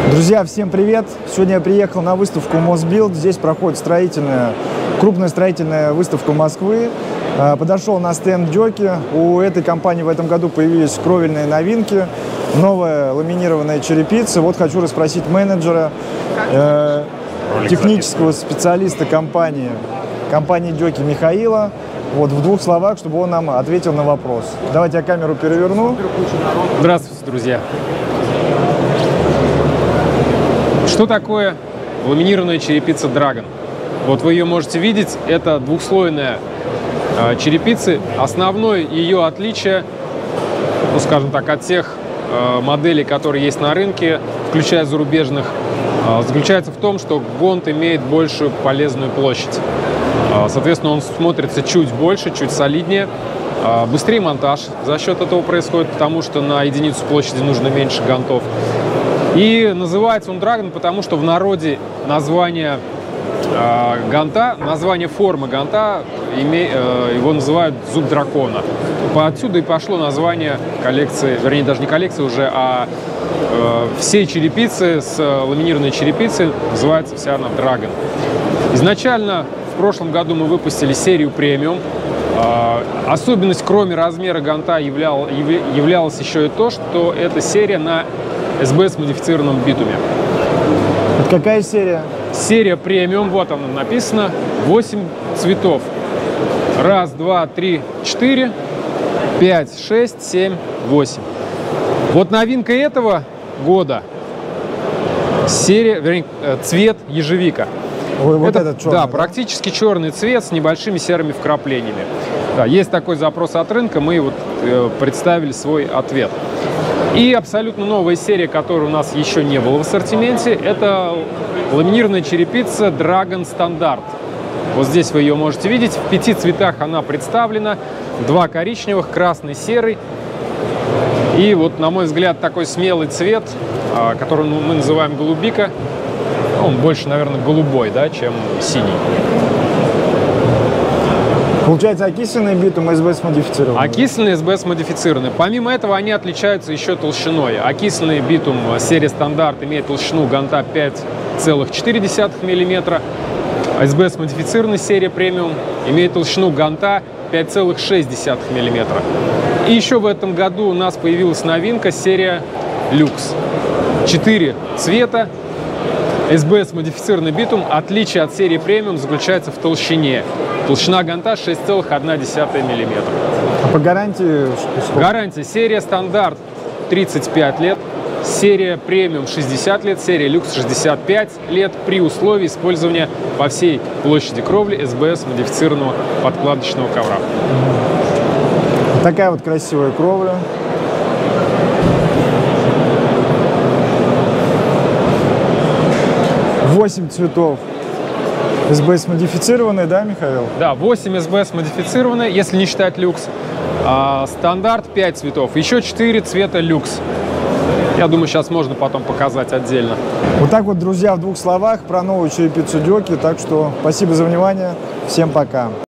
Друзья, всем привет! Сегодня я приехал на выставку Мосбилд. Здесь проходит крупная строительная выставка Москвы. Подошел на стенд Дёки. У этой компании в этом году появились кровельные новинки, новая ламинированная черепица. Вот хочу расспросить менеджера, технического специалиста компании Дёки Михаила. Вот в двух словах, чтобы он нам ответил на вопрос. Давайте я камеру переверну. Здравствуйте, друзья! Что такое ламинированная черепица Dragon? Вот вы ее можете видеть, это двухслойная черепица. Основное ее отличие, скажем так, от тех моделей, которые есть на рынке, включая зарубежных, заключается в том, что гонт имеет большую полезную площадь. Соответственно, он смотрится чуть больше, чуть солиднее. Быстрее монтаж за счет этого происходит, потому что на единицу площади нужно меньше гонтов. И называется он Dragon, потому что в народе название гонта, название формы гонта, его называют зуб дракона. Отсюда и пошло название коллекции, вернее, даже не коллекции уже, а всей черепицы с ламинированной черепицей называется вся она Dragon. Изначально в прошлом году мы выпустили серию премиум. Особенность, кроме размера гонта, являлась еще и то, что эта серия на СБС-модифицированном битуме. Это какая серия? Серия премиум, вот она написано, 8 цветов. 1, 2, 3, 4, 5, 6, 7, 8. Вот новинка этого года серия, вернее, цвет ежевика. Вот этот черный, да, практически черный цвет с небольшими серыми вкраплениями. Да, есть такой запрос от рынка, мы вот представили свой ответ. И абсолютно новая серия, которой у нас еще не было в ассортименте, это ламинированная черепица Dragon Standard. Вот здесь вы ее можете видеть. В 5 цветах она представлена. 2 коричневых, красный, серый. И вот, на мой взгляд, такой смелый цвет, который мы называем голубика. Он больше, наверное, голубой, да, чем синий. Получается, окисленный битум СБС-модифицированный? Окисленный СБС-модифицированный. Помимо этого, они отличаются еще толщиной. Окисленный битум серии стандарт имеет толщину гонта 5,4 мм. СБС-модифицированная серия премиум имеет толщину гонта 5,6 мм. И еще в этом году у нас появилась новинка серия люкс. 4 цвета. СБС-модифицированный битум. Отличие от серии премиум заключается в толщине. Толщина гонта 6,1 мм. А по гарантии сколько? Гарантия. Серия стандарт 35 лет, серия премиум 60 лет, серия люкс 65 лет при условии использования по всей площади кровли СБС-модифицированного подкладочного ковра. Такая вот красивая кровля. Восемь цветов. СБС-модифицированный, да, Михаил? Да, 8 СБС-модифицированные, если не считать люкс. Стандарт 5 цветов. Еще 4 цвета люкс. Я думаю, сейчас можно потом показать отдельно. Вот так вот, друзья, в двух словах про новую черепицу Дёки. Так что спасибо за внимание. Всем пока.